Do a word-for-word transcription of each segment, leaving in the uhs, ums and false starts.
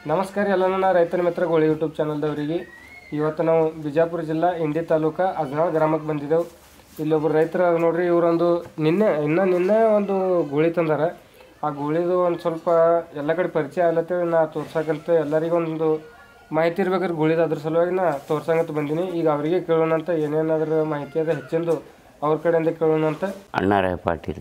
ನಮಸ್ಕಾರ ಎಲ್ಲನೂ ರೈತರ ಮಿತ್ರಗಳು ಯೂಟ್ಯೂಬ್ ಚಾನಲ್ದವರಿಗೆ ಇವತ್ತು ನಾವು ಬಿಜಾಪುರ ಜಿಲ್ಲಾ ಇಂಡಿ ತಾಲೂಕು ಅಜನಾಳ್ ಗ್ರಾಮಕ್ಕೆ ಬಂದಿದ್ದೆವು. ಇಲ್ಲೊಬ್ಬರು ರೈತರು ನೋಡ್ರಿ, ಇವರೊಂದು ನಿನ್ನೆ ಇನ್ನೂ ನಿನ್ನೆ ಒಂದು ಗೂಳಿ ತಂದಾರ. ಆ ಗೂಳಿದು ಒಂದು ಸ್ವಲ್ಪ ಎಲ್ಲ ಕಡೆ ಪರಿಚಯ ಆಗ್ಲತ್ತೇಳಿ ನಾ ತೋರ್ಸಕ್ಕಂತ ಎಲ್ಲರಿಗೊಂದು ಮಾಹಿತಿ ಇರ್ಬೇಕಾದ್ರೆ ಗೂಳಿದು ಅದ್ರ ಸಲುವಾಗಿ ನಾ ತೋರ್ಸಂಗಂತ ಬಂದೀನಿ. ಈಗ ಅವರಿಗೆ ಕೇಳೋಣಂತ ಏನೇನಾದ್ರೂ ಮಾಹಿತಿ ಅದ ಹೆಚ್ಚಿಂದು ಅವ್ರ ಕಡೆಯಿಂದ ಕೇಳೋಣಂತ. ಅಣ್ಣಾರಾಯ ಪಾಟೀಲ್.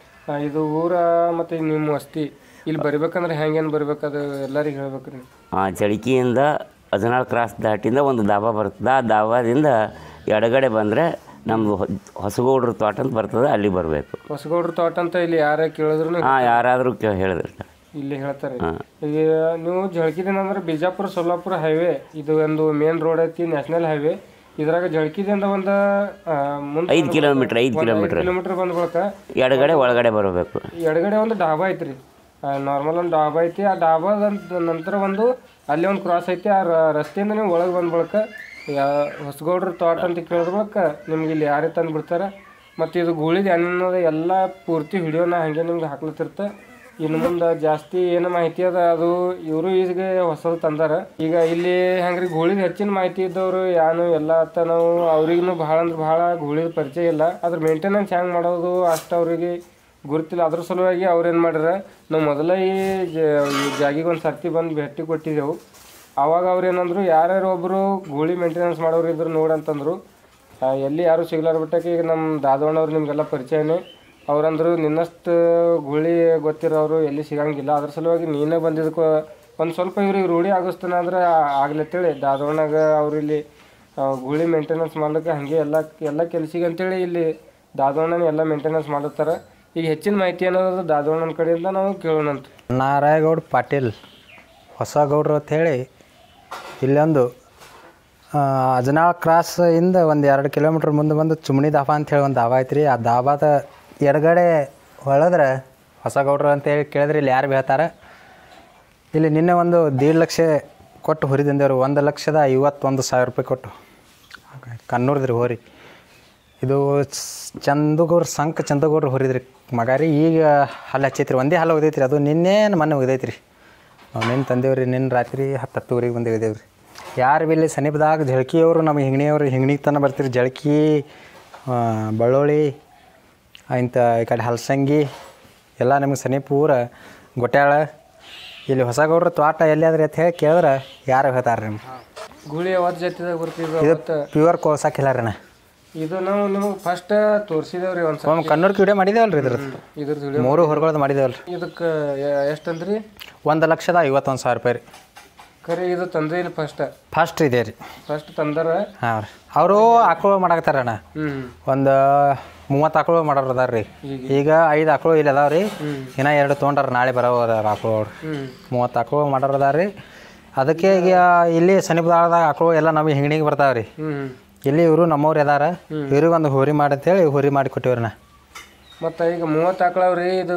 ಇದು ಊರ ಮತ್ತು ನಿಮ್ಮ ವಸ್ತಿ ಇಲ್ಲಿ ಬರಬೇಕಂದ್ರೆ ಹೆಂಗೇನು ಬರ್ಬೇಕದು ಎಲ್ಲರಿಗೆ ಹೇಳ್ಬೇಕ್ರಿ. ಹಾಂ, ಚಳಿಕಿಯಿಂದ ಅಜನಾಳ್ ಕ್ರಾಸ್ ದಾಟಿಂದ ಒಂದು ದಾಬಾ ಬರ್ತದೆ. ಆ ದಾಬಾದಿಂದ ಎಡಗಡೆ ಬಂದರೆ ನಮ್ಮದು ಹೊಸಗೌಡ್ರ ತೋಟ ಅಂತ ಬರ್ತದೆ, ಅಲ್ಲಿ ಬರಬೇಕು. ಹೊಸಗೌಡ್ರ ತೋಟ ಅಂತ ಇಲ್ಲಿ ಯಾರೇ ಕೇಳಿದ್ರು ಹಾಂ, ಯಾರಾದರೂ ಹೇಳಿದ್ರೆ ಇಲ್ಲಿ ಹೇಳ್ತಾರೆ. ಈಗ ನೀವು ಜಳಕಿದಿಂದ ಅಂದ್ರೆ ಬಿಜಾಪುರ ಸೊಲ್ಲಾಪುರ ಹೈವೇ, ಇದು ಒಂದು ಮೇನ್ ರೋಡ್ ಐತಿ, ನ್ಯಾಷನಲ್ ಹೈವೇ. ಇದ್ರಾಗ ಜಳಕಿದಿಂದ ಒಂದು ಮುಂದೆ ಐದು ಕಿಲೋಮೀಟ್ರ್ ಐದು ಕಿಲೋಮೀಟ್ರ್ ಕಿಲೋಮೀಟ್ರ್ ಬಂದ್ಕೊಳಕ ಎಡಗಡೆ ಒಳಗಡೆ ಬರಬೇಕು. ಎಡಗಡೆ ಒಂದು ಡಾಬಾ ಐತ್ರಿ, ನಾರ್ಮಲ್ ಒಂದು ಡಾಬಾ ಐತಿ. ಆ ಡಾಬಾದ ನಂತರ ಒಂದು ಅಲ್ಲಿ ಒಂದು ಕ್ರಾಸ್ ಐತಿ. ಆ ರಸ್ತೆಯಿಂದ ನೀವು ಒಳಗೆ ಬಂದ್ಬಳಕ ಹೊಸಗೌಡ್ರ ತೋಟ ಅಂತ ಕೇಳಿದ ಬಳಿಕ ನಿಮ್ಗೆ ಇಲ್ಲಿ ಯಾರೇ ತಂದು ಬಿಡ್ತಾರೆ. ಮತ್ತು ಇದು ಗೂಳಿದ ಅನ್ನೋದು ಎಲ್ಲ ಪೂರ್ತಿ ವಿಡಿಯೋನ ಹಾಗೆ ನಿಮ್ಗೆ ಹಾಕ್ಲತ್ತಿರ್ತೆ. ಇನ್ನು ಮುಂದೆ ಜಾಸ್ತಿ ಏನು ಮಾಹಿತಿ ಅದ ಅದು ಇವರು ಈಗ ಹೊಸದು ತಂದಾರ. ಈಗ ಇಲ್ಲಿ ಹೆಂಗ್ರಿ ಗೂಳಿದ ಹೆಚ್ಚಿನ ಮಾಹಿತಿ ಇದ್ದವರು ಯಾನು ಎಲ್ಲ ಅತ್ತ ನಾವು ಅವ್ರಿಗೂ ಭಾಳ ಅಂದ್ರೆ ಭಾಳ ಗೂಳಿದ ಪರಿಚಯ ಇಲ್ಲ. ಅದ್ರ ಮೇಂಟೆನೆನ್ಸ್ ಹೆಂಗೆ ಮಾಡೋದು ಅಷ್ಟು ಅವ್ರಿಗೆ ಗುರುತಿಲ್ಲ. ಅದ್ರ ಸಲುವಾಗಿ ಅವ್ರು ಏನು ಮಾಡ್ಯಾರ, ನಾವು ಮೊದಲೇ ಈ ಜಾಗಿಗೆ ಒಂದು ಸರ್ತಿ ಬಂದು ಭೇಟಿ ಕೊಟ್ಟಿದ್ದೆವು. ಆವಾಗ ಅವ್ರು ಏನಂದ್ರು, ಯಾರ್ಯಾರು ಒಬ್ಬರು ಗೂಳಿ ಮೇಂಟೆನೆನ್ಸ್ ಮಾಡೋರು ಇದ್ರು ನೋಡಂತಂದರು. ಎಲ್ಲಿ ಯಾರು ಸಿಗ್ಲಾರ ಬಿಟ್ಟಕ್ಕೆ ಈಗ ನಮ್ಮ ದಾದವಣ್ಣವ್ರು ನಿಮಗೆಲ್ಲ ಪರಿಚಯನೇ. ಅವ್ರಂದ್ರು ನಿನ್ನಷ್ಟು ಗೂಳಿ ಗೊತ್ತಿರೋರು ಎಲ್ಲಿ ಸಿಗಂಗಿಲ್ಲ, ಅದ್ರ ಸಲುವಾಗಿ ನೀನೇ ಬಂದಿದ್ದಕ್ಕೆ ಒಂದು ಸ್ವಲ್ಪ ಇವ್ರಿಗೆ ರೂಢಿ ಆಗಿಸ್ತಾನೆ ಅಂದ್ರೆ ಆಗ್ಲತ್ತೇಳಿ ದಾದವಣ್ಣಾಗ ಅವ್ರು ಇಲ್ಲಿ ಗೂಳಿ ಮೇಂಟೆನೆನ್ಸ್ ಮಾಡ್ಲಿಕ್ಕೆ ಹಾಗೆ ಎಲ್ಲ ಎಲ್ಲ ಕೆಲಸಿಗೆ ಅಂತೇಳಿ ಇಲ್ಲಿ ದಾದವಣ್ಣನ ಎಲ್ಲ ಮೇಂಟೆನೆನ್ಸ್ ಮಾಡುತ್ತಾರೆ. ಈಗ ಹೆಚ್ಚಿನ ಮಾಹಿತಿ ಅನ್ನೋದು ದಾದವಣ್ಣನ ಕಡೆಯಿಂದ ನಾವು ಕೇಳೋಣಂತ. ನಾರಾಯಗೌಡ ಪಾಟೀಲ್ ಹೊಸಗೌಡ್ರು ಅಂಥೇಳಿ ಇಲ್ಲೊಂದು ಅಜನಾಳ್ ಕ್ರಾಸ್ ಇಂದ ಒಂದು ಎರಡು ಕಿಲೋಮೀಟ್ರ್ ಮುಂದೆ ಬಂದು ಚುಮಣಿ ದಾಬಾ ಅಂಥೇಳಿ ಒಂದು ದಾಬಾ ಐತ್ರಿ. ಆ ದಾಬಾದ ಎಡಗಡೆ ಹೊಳೆದ್ರೆ ಹೊಸಗೌಡ್ರು ಅಂತೇಳಿ ಕೇಳಿದ್ರೆ ಇಲ್ಲಿ ಯಾರು ಹೇಳ್ತಾರೆ. ಇಲ್ಲಿ ನಿನ್ನೆ ಒಂದು ದೇಡ್ ಲಕ್ಷ ಕೊಟ್ಟು ಹುರಿದಿಂದೇವ್ರು, ಒಂದು ಲಕ್ಷದ ಐವತ್ತೊಂದು ಸಾವಿರ ರೂಪಾಯಿ ಕೊಟ್ಟು ಕನ್ನೂರ್ದ್ರಿ ಹೋರಿ. ಇದು ಚಂದಗೌಡ್ರ ಸಂಕ ಚಂದಗೌಡ್ರು ಹೊರಿದ್ರಿ ಮಗ ರೀ. ಈಗ ಹಲ್ಲು ಹಚ್ಚೈತ್ರಿ, ಒಂದೇ ಹಲ್ಲು ಒಗದೈತ್ರಿ. ಅದು ನಿನ್ನೆ ಮೊನ್ನೆ ಒಗದೈತ್ರಿ. ನಾವು ನಿನ್ನೆ ತಂದೇವ್ರಿ, ನಿನ್ನೆ ರಾತ್ರಿ ಹತ್ತು ಹತ್ತುವರೆಗೆ ಬಂದು ಒಗದೇವ್ರಿ. ಯಾರು ಬಿ ಇಲ್ಲಿ ಸಮೀಪದಾಗ ಜಳಕಿಯವರು ನಮ್ಮ ಹಿಂಗಣಿಯವರು ಹಿಂಗಣಿಗೆ ತನಕ ಬರ್ತೀರಿ. ಜಳಕಿ, ಬಳ್ಳೋಳಿ, ಇಂಥ ಈ ಕಡೆ ಹಲಸಂಗಿ ಎಲ್ಲ ನಮಗೆ ಸಮೀಪ ಊರ ಗೊಟ್ಯಾಳ. ಇಲ್ಲಿ ಹೊಸಗೌಡ್ರ ತೋಟ ಎಲ್ಲಿಯಾದ್ರಿ ಅಂತ ಹೇಳಿ ಕೇಳಿದ್ರೆ ಯಾರು ಹೇಳ್ತಾರೆ ರೀ. ಗೂಳಿ ಯಾವತ್ತು ಜೊತೆದಾಗ ಬರ್ತಿದ್ವಿ, ಇದು ಪ್ಯೂರ್ ಕೋಳ್ಸಾಕಿಲ್ಲಾರಣ್ಣ. ಇದು ನಾವು ನಿಮಗೆ ಫಸ್ಟ್ ತೋರಿಸಿದೇವ್ರಿ ಒಂದು ಒಂದು ಕನ್ನೂರ್ಗೆ ವಿಡಿಯೋ ಮಾಡಿದೇವಲ್ರಿ. ಇದ್ರದ್ದು ಇದ್ರದ್ದು ಮೂರು ಹೊರಗಳದ್ದು ಮಾಡಿದೇವಲ್ರಿ. ಇದಕ್ಕೆ ಎಷ್ಟು ಅಂದ್ರಿ? ಒಂದು ಲಕ್ಷದ ಐವತ್ತೊಂದು ಸಾವಿರ ರೂಪಾಯಿ ರೀ. ಖರೆ ಇದು ತಂದ್ರೆ ಇಲ್ಲಿ ಫಸ್ಟ್ ಫಸ್ಟ್ ಇದೆ ರೀ, ಫಸ್ಟ್ ತಂದಾರ. ಹಾಂ ರೀ. ಅವರು ಆಕಳು ಮಾಡಾಕತ್ತಾರಣ್ಣ. ಒಂದು ಮೂವತ್ತು ಆಕಳು ಮಾಡೋರು ಅದಾರ ರೀ. ಈಗ ಐದು ಆಕಳು ಇಲ್ಲಿ ಅದಾವ ರೀ. ಇನ್ನೂ ಎರಡು ತೊಗೊಂಡ್ರ ನಾಳೆ ಬರೋ ಅದಾರ ಆಕಳು ಅವ್ರು. ಮೂವತ್ತು ಆಕಳು ಮಾಡೋರು ಅದಾರ ರೀ. ಅದಕ್ಕೆ ಈಗ ಇಲ್ಲಿ ಸಮೀಪದಾಗ ಆಕಳು ಎಲ್ಲ ನಮಗೆ ಹಿಂಗಣಿಗೆ ಬರ್ತಾವೆ ರೀ. ಇಲ್ಲಿ ಇವರು ನಮ್ಮವ್ರು ಅದಾರ. ಇವ್ರಿಗೆ ಒಂದು ಹೋರಿ ಮಾಡಂತೇಳಿ ಹೋರಿ ಮಾಡಿ ಕೊಟ್ಟಿವ್ರಣ್ಣ. ಮತ್ತು ಈಗ ಮೂವತ್ತು ಆಕಳವ್ರಿ. ಇದು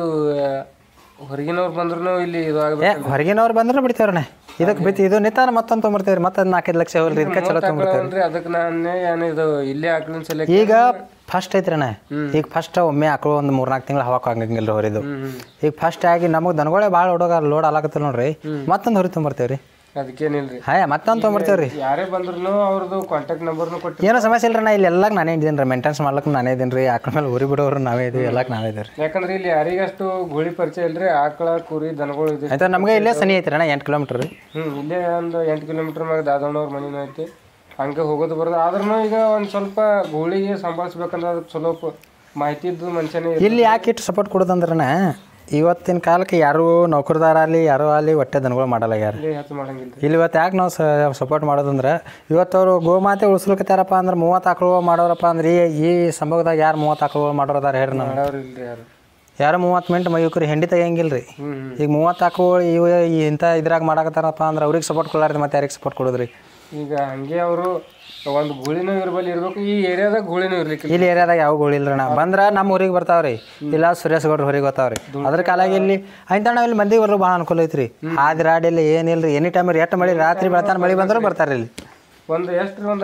ಹೊರಗಿನವ್ರು ಬಂದ್ರು ಇಲ್ಲಿ ಇದು ಆಗಬೇಕು. ಹೊರಗಿನವ್ರು ಬಂದ್ರೆ ಬಿಡ್ತೇವ್ರಣ್ಣ. ಇದಕ್ಕೆ ಬಿತ್ತು ಇದು ನಿಂತಾನ ಮತ್ತೊಂದು ತೊಗೊಂಬರ್ತೇವ್ರಿ. ಮತ್ತೆ ನಾಲ್ಕೈದು ಲಕ್ಷ ಹೋಗ್ರಿ, ಇದಕ್ಕೆ ಚಲೋ ತೊಗೊಂಬರ್ತೇವ್ರಿ. ಅದಕ್ಕೆ ನಾನೇ ಏನು ಇದು ಇಲ್ಲೇ ಆಕಳಿನ ಸಲ ಈಗ ಫಸ್ಟ್ ಐತ್ರಿಣ್ಣ. ಈಗ ಫಸ್ಟ್ ಒಮ್ಮೆ ಆಕಳು ಒಂದು ಮೂರ್ನಾಲ್ಕು ತಿಂಗಳು ಹವಾಕ್ ಆಗಂಗಿಲ್ಲ ಹೊರಿದು. ಈಗ ಫಸ್ಟ್ ಆಗಿ ನಮಗೆ ದನಗಳೇ ಭಾಳ ಹುಡುಗ ಲೋಡ್ ಆಲಾಕತ್ತಿಲ್ಲ ನೋಡ್ರಿ. ಮತ್ತೊಂದು ಹೊರಿ ತೊಗೊಂಬರ್ತೇವ್ರಿ. ಅದಕ್ಕೇನಿಲ್ರಿ, ಹಾಂ ಮತ್ತೊಂದು ತೊಗೊಂಬರ್ತೇವ್ರಿ. ಯಾರೇ ಬಂದ್ರು ಅವ್ರದ್ದು ಕಾಂಟ್ಯಾಕ್ಟ್ ನಂಬರ್ನು ಕೊಟ್ಟು ಏನೋ ಸಮಸ್ಯೆ ಇಲ್ರಿ. ನಾ ಇಲ್ಲಿ ಎಲ್ಲಕ್ಕೆ ನಾನೇ ಇದ್ದೀನಿ ರೀ, ಮೇಂಟೆನ್ಸ್ ಮಾಡ್ಲಿಕ್ಕೆ ನಾನೇ ಇದ್ದೀನಿ ರೀ. ಆಕಳ ಮೇಲೆ ಉರಿ ಬಿಡೋರು ನಾವೇ ಇದೀವಿ, ಎಲ್ಲಕ್ಕೆ ನಾವೇ ಇದ್ದೀವಿ. ಯಾಕಂದ್ರೆ ಇಲ್ಲಿ ಯಾರಿಗಷ್ಟು ಗೂಳಿ ಪರಿಚಯ ಇಲ್ರಿ. ಆಕಳ ಕುರಿ ದನಗಳು ಇದೆ. ಆಯ್ತಾ, ನಮಗೆ ಇಲ್ಲೇ ಸನಿ ಐತ್ರಿ ಅಣ್ಣ, ಎಂಟು ಕಿಲೋಮೀಟ್ರ್ ರೀ. ಹ್ಞೂ, ಇಲ್ಲೇ ಒಂದು ಎಂಟು ಕಿಲೋಮೀಟ್ರ್ ಮ್ಯಾಗ ದಾದಣ್ಣವ್ರ ಮನೇನೂ ಐತಿ. ಹಂಗೆ ಹೋಗೋದು ಬರೋದು. ಆದ್ರೂ ಈಗ ಒಂದು ಸ್ವಲ್ಪ ಗೂಳಿಗೆ ಸಂಭಾಳಿಸ್ಬೇಕಂದ್ರೆ ಅದಕ್ಕೆ ಸ್ವಲ್ಪ ಮಾಹಿತಿ ಇದ್ದು ಮನುಷ್ಯನೇ. ಇಲ್ಲಿ ಯಾಕೆ ಇಟ್ಟು ಸಪೋರ್ಟ್ ಕೊಡೋದಂದ್ರಣ್ಣ, ಇವತ್ತಿನ ಕಾಲಕ್ಕೆ ಯಾರು ನೌಕರದಾರ ಆಗಲಿ ಯಾರೋ ಆಗಲಿ ಹೊಟ್ಟೆ ದನಗಳು ಮಾಡಲ್ಲ ಯಾರು. ಇಲ್ಲಿ ಇವತ್ತು ಯಾಕೆ ನಾವು ಸಪೋರ್ಟ್ ಮಾಡೋದಂದ್ರೆ, ಇವತ್ತು ಅವರು ಗೋಮಾತೆ ಉಳಿಸ್ಲಿಕ್ಕತ್ತಾರಪ್ಪ ಅಂದ್ರೆ ಮೂವತ್ತು ಆಕಳು ಮಾಡೋರಪ್ಪ ಅಂದ್ರೆ ಈ ಈ ಸಂಭವದಾಗ ಯಾರು ಮೂವತ್ತು ಆಕಳು ಮಾಡೋರದಾರ ಹೇಳ್ರಿ. ನಾವು ಯಾರು ಯಾರು ಮೂವತ್ತು ಮಿನಿಟ್ ಮೈಕ್ರಿ ಹೆಂಡಿ ತೆಗಿಯಂಗಿಲ್ಲ ರೀ. ಈಗ ಮೂವತ್ತು ಆಕಳು ಇವು ಇಂಥ ಇದ್ರಾಗ ಮಾಡಕತ್ತಾರಪ್ಪ ಅಂದ್ರೆ ಅವ್ರಿಗೆ ಸಪೋರ್ಟ್ ಕೊಡಲಾರ್ದು ಮತ್ತೆ ಯಾರಿಗೆ ಸಪೋರ್ಟ್ ಕೊಡೋದ್ರಿ. ಈಗ ಹಂಗೆ ಅವರು ಒಂದು ಗೂಳಿನೂ ಇರ್ಬಲ್ಲಿ ಇರ್ಬೇಕು. ಈ ಏರಿಯಾದಾಗ ಗೂಳಿನೂ ಇರ್ಲಿಕ್ಕೆ ಇಲ್ಲಿ ಏರಿಯಾದಾಗ ಯಾವ ಗೂಳಿ ಇಲ್ರಣ್ಣ. ಬಂದ್ರೆ ನಮ್ಮ ಊರಿಗೆ ಬರ್ತಾವ್ರಿ, ಇಲ್ಲ ಸುರೇಶ್ ಗೌಡ್ರ ಹೊರಿಗೆ ಗೊತ್ತಾವ್ರಿ. ಅದ್ರ ಕಾಲಾಗಿ ಇಲ್ಲಿ ಆಯ್ತು ನಾವು ಇಲ್ಲಿ ಮಂದಿ ಬರೋ ಭಾಳ ಅನುಕೂಲ ಐತ್ರಿ. ಆದ್ರೆ ರಾಡಿಯಲ್ಲಿ ಏನಿಲ್ಲ ರೀ. ಎನಿ ಟೈಮ್ ಎಷ್ಟು ಮಳೆ ರಾತ್ರಿ ಬೆಳತಾನ ಮಳೆ ಬಂದ್ರೆ ಬರ್ತಾರೆ ಇಲ್ಲಿ. ಒಂದು ಎಷ್ಟು ಒಂದು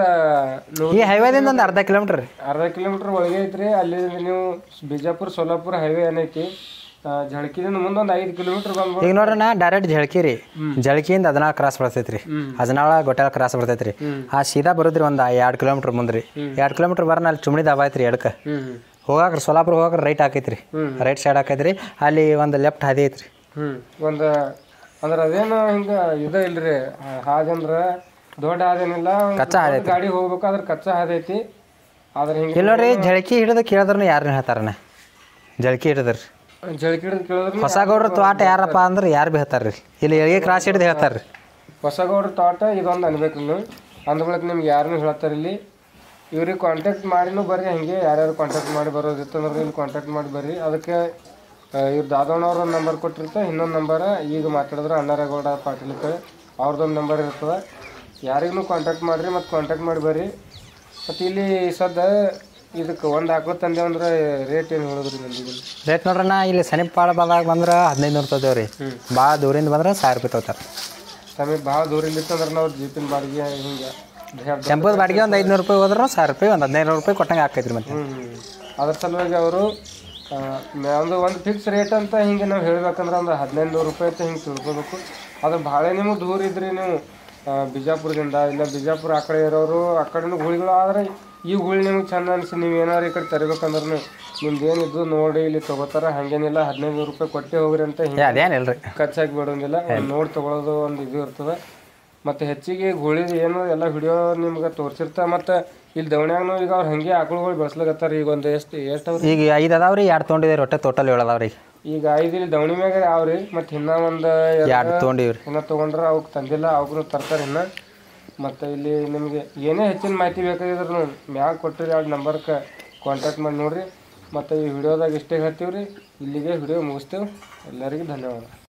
ಈ ಹೈವೇದಿಂದ ಒಂದು ಅರ್ಧ ಕಿಲೋಮೀಟ್ರ್ ರೀ. ಅರ್ಧ ಕಿಲೋಮೀಟ್ರ್ ಒಳಗೆ ಐತ್ರಿ. ಅಲ್ಲಿ ನೀವು ಬಿಜಾಪುರ ಸೊಲ್ಲಾಪುರ ಹೈವೇ ಏನೈತಿ ಜಳಕಿದಿಂದ ಮುಂದೊಂದು ಐದು ಕಿಲೋಮೀಟ್ರ್ ಬಂದ್ಬಿಟ್ಟು ಈಗ ನೋಡ್ರಿ ನಾ ಡೈರೆಕ್ಟ್ ಜಳಕಿ ರೀ ಜಳಕಿಯಿಂದ ಹದಿನಾಳು ಕ್ರಾಸ್ ಬರ್ತೈತೆ ರೀ ಹದಿನಾಳು ಗೊಟ್ಟಾಳ ಕ್ರಾಸ್ ಬರ್ತೈತೆ ರೀ ಆ ಸೀದಾ ಬರೋದ್ರಿ ಒಂದು ಎರಡು ಕಿಲೋಮೀಟ್ರ್ ಮುಂದೆ ರೀ ಎರಡು ಕಿಲೋಮೀಟ್ರ್ ಬರೋಣ ಅಲ್ಲಿ ಚುಮಣಿ ದಾಬಾ ಐತ್ರಿ ಎಡಕ್ಕೆ ಹೋಗಾಕ್ರಿ ಸೋಲಾಪುರ ಹೋಗಾಕ್ರಿ ರೈಟ್ ಹಾಕೈತಿ ರೀ ರೈಟ್ ಸೈಡ್ ಹಾಕೈತಿ ರೀ ಅಲ್ಲಿ ಒಂದು ಲೆಫ್ಟ್ ಹಾದಿ ಐತ್ರಿ ಹ್ಞೂ ಒಂದು ಅಂದ್ರೆ ಅದೇನು ಹಿಂಗೆ ಇದು ಇಲ್ರಿ ಹಾಗಂದ್ರೆ ದೊಡ್ಡ ಹಾದೇನಿಲ್ಲ ಕಚ್ಚಾ ಹಾದಿ ಗಾಡಿ ಹೋಗ್ಬೇಕಾದ್ರೆ ಕಚ್ಚಾ ಹಾದಿ ಐತಿ ಆದ್ರೆ ಹಿಂಗೆ ಇಲ್ಲ ನೋಡ್ರಿ ಜಳಕಿ ಹಿಡಿದು ಕೇಳಿದ್ರು ಯಾರನ್ನ ಹೇಳ್ತಾರಣ್ಣ ಜಳಕಿ ಹಿಡಿದ್ರಿ ಜಳಕಿ ಹಿಡಿದು ಕೇಳಿದ್ರೆ ಹೊಸಗೌಡ್ರ ತೋಟ ಯಾರಪ್ಪ ಅಂದ್ರೆ ಯಾರು ಭೀ ಹೇಳ್ತಾರೆ ರೀ ಇಲ್ಲಿ ಎಳಿಗೆ ಕ್ರಾಸ್ ಹಿಡಿದು ಹೇಳ್ತಾರೆ ರೀ ಹೊಸಗೌಡ್ರ ತೋಟ ಇದೊಂದು ಅನ್ಬೇಕು ನೀವು ಅಂದ ಬಳಿಕ ನಿಮ್ಗೆ ಯಾರನ್ನೂ ಹೇಳ್ತಾರೆ ಇಲ್ಲಿ ಇವ್ರಿಗೆ ಕಾಂಟ್ಯಾಕ್ಟ್ ಮಾಡಿನೂ ಬರ್ರಿ ಹಂಗೆ ಯಾರ್ಯಾರು ಕಾಂಟ್ಯಾಕ್ಟ್ ಮಾಡಿ ಬರೋದಿತ್ತಂದ್ರೆ ಇಲ್ಲಿ ಕಾಂಟ್ಯಾಕ್ಟ್ ಮಾಡಿ ಬರ್ರಿ ಅದಕ್ಕೆ ಇವ್ರು ದಾದಣ್ಣವ್ರ ಒಂದು ನಂಬರ್ ಕೊಟ್ಟಿರ್ತಾರೆ ಇನ್ನೊಂದು ನಂಬರ ಈಗ ಮಾತಾಡಿದ್ರೆ ಅಣ್ಣಾರೇಗೌಡ ಪಾಟೀಲ್ ಕಡೆ ಅವ್ರದ್ದೊಂದು ನಂಬರ್ ಇರ್ತದೆ ಯಾರಿಗೂ ಕಾಂಟ್ಯಾಕ್ಟ್ ಮಾಡಿರಿ ಮತ್ತು ಕಾಂಟ್ಯಾಕ್ಟ್ ಮಾಡಿ ಬರ್ರಿ ಮತ್ತು ಇಲ್ಲಿ ಸದ್ದ ಇದಕ್ಕೆ ಒಂದು ಆಕಳು ತಂದೆ ಅಂದ್ರೆ ರೇಟ್ ಏನು ಹೇಳಿದ್ರಿ ಮಂದಿಗೆ ರೇಟ್ ನೋಡ್ರಿ ನಾ ಇಲ್ಲಿ ಸಮೀಪ ಭಾಳ ಬದಾಗ ಬಂದ್ರೆ ಹದಿನೈದು ನೂರು ತಗೋದೇವ್ ರೀ ಭಾಳ ದೂರಿಂದ ಬಂದ್ರೆ ಸಾವಿರ ರೂಪಾಯಿ ತಗೋತಾರೆ ಸಮೀಪ ಭಾಳ ದೂರಿಂದ ಇತ್ತಂದ್ರೆ ನಾವು ಜೀಪಿನ ಬಾಡಿಗೆ ಹಿಂಗೆ ಟೆಂಪೋದ ಬಾಡಿಗೆ ಒಂದು ಐದುನೂರು ರೂಪಾಯಿ ಹೋದ್ರೆ ಸಾವಿರ ರೂಪಾಯಿ ಒಂದು ಹದಿನೈದು ನೂರು ರೂಪಾಯಿ ಕೊಟ್ಟಂಗೆ ಆಕೈತ್ರಿ ಮತ್ತೆ ಹ್ಞೂ ಅದ್ರ ಸಲುವಾಗಿ ಅವರು ಒಂದು ಒಂದು ಫಿಕ್ಸ್ ರೇಟ್ ಅಂತ ಹಿಂಗೆ ನಾವು ಹೇಳ್ಬೇಕಂದ್ರೆ ಒಂದು ಹದಿನೈದು ನೂರು ರೂಪಾಯಿ ಅಂತ ಹಿಂಗೆ ತಿಳ್ಕೊಬೇಕು ಅದ್ರ ಭಾಳ ನಿಮಗೆ ದೂರ ಇದ್ರಿ ನೀವು ಬಿಜಾಪುರದಿಂದ ಇಲ್ಲ ಬಿಜಾಪುರ ಆ ಕಡೆ ಇರೋರು ಆ ಕಡೆನೂ ಗುಳಿಗಳು ಆದರೆ ಈ ಗುಳಿ ನಿಮ್ಗೆ ಚಂದ ಅನಿಸಿ ನೀವು ಏನಾರು ಈ ಕಡೆ ತರಬೇಕಂದ್ರೆ ನಿಮ್ದು ಏನಿದ್ದು ನೋಡಿ ಇಲ್ಲಿ ತೊಗೋತಾರ ಹಾಗೇನಿಲ್ಲ ಹದಿನೈದು ನೂರು ರೂಪಾಯಿ ಕೊಟ್ಟೆ ಹೋಗ್ರಿ ಅಂತ ಹಿಂಗೆ ಅದೇನಿಲ್ಲ ರೀ ಖರ್ಚಾಗಿ ಬಿಡೋಂಗಿಲ್ಲ ನೋಡಿ ತೊಗೊಳೋದು ಒಂದು ಇದು ಇರ್ತದೆ ಮತ್ತು ಹೆಚ್ಚಿಗೆ ಗುಳಿದು ಏನು ಎಲ್ಲ ವಿಡಿಯೋ ನಿಮ್ಗೆ ತೋರಿಸಿರ್ತಾರೆ ಮತ್ತು ಇಲ್ಲಿ ದವಣ್ಯಾಗನು ಈಗ ಅವ್ರು ಹಾಗೆ ಆಕಳುಗಳು ಬೆಳೆಸ್ಲಾಗತ್ತಾರ ಈಗ ಒಂದು ಎಷ್ಟು ಎಷ್ಟು ಅವ್ರು ಈಗ ಐದು ಅದಾವ ರೀ ಎರಡು ತೊಗೊಂಡಿದ್ದೀವಿ ಒಟ್ಟೆ ಟೋಟಲ್ ಏಳು ಅದಾವ ರೀ ಈಗ ಐದು ಇಲ್ಲಿ ದವಣಿ ಮ್ಯಾಗ ಅವ್ರಿ ಮತ್ತು ಇನ್ನೂ ಒಂದು ಎರಡು ತೊಗೊಂಡಿವಿ ರೀ ಇನ್ನೂ ತೊಗೊಂಡ್ರೆ ಅವಕ್ಕೆ ತಂದಿಲ್ಲ ಅವ್ಗೂ ತರ್ತಾರೆ ಇನ್ನು ಮತ್ತು ಇಲ್ಲಿ ನಿಮಗೆ ಏನೇ ಹೆಚ್ಚಿನ ಮಾಹಿತಿ ಬೇಕಾಗಿದ್ರು ಮ್ಯಾಗ ಕೊಟ್ಟಿರಿ ಎರಡು ನಂಬರ್ಗೆ ಕಾಂಟ್ಯಾಕ್ಟ್ ಮಾಡಿ ನೋಡಿರಿ ಮತ್ತು ಈ ವಿಡಿಯೋದಾಗ ಇಷ್ಟೇ ಹೇಳ್ತೀವಿ ರೀ ಇಲ್ಲಿಗೆ ವಿಡಿಯೋ ಮುಗಿಸ್ತೇವೆ ಎಲ್ಲರಿಗೂ ಧನ್ಯವಾದ.